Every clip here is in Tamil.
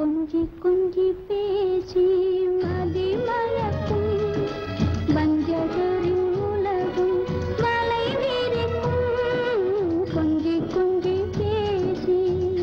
கொஞ்சி கொஞ்சி பேசி மதிமயக்கும் வஞ்சகரின் உலகும் வலை விரிக்கும் கொஞ்சி கொஞ்சி பேசி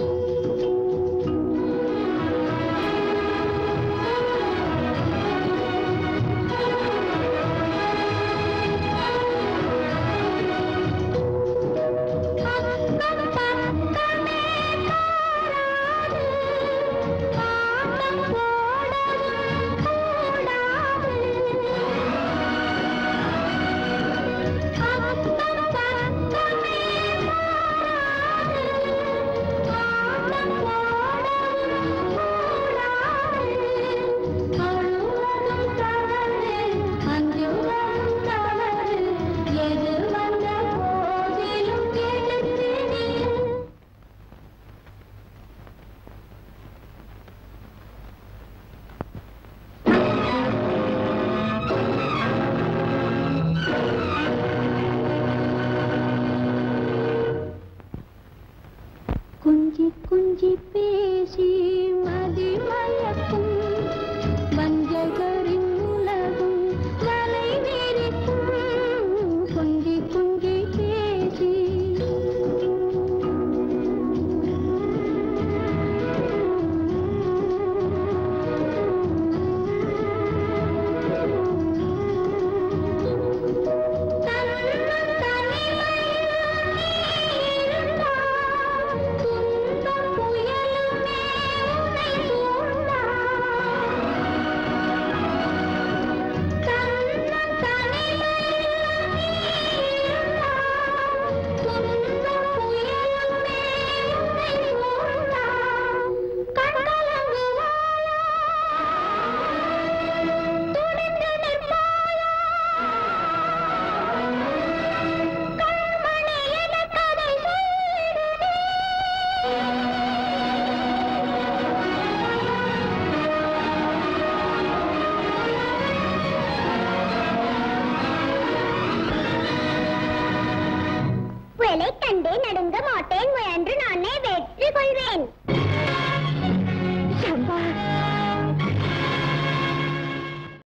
கொஞ்சி கொஞ்சி பேசி மதிமயக்கும் வஞ்சகரின் உலகும் வலை விரிக்கும் கொஞ்சி கொஞ்சி பேசி வேலை கண்டே நடுங்க மாட்டேன் முயன்று நானே வெற்றி கொள்வேன்.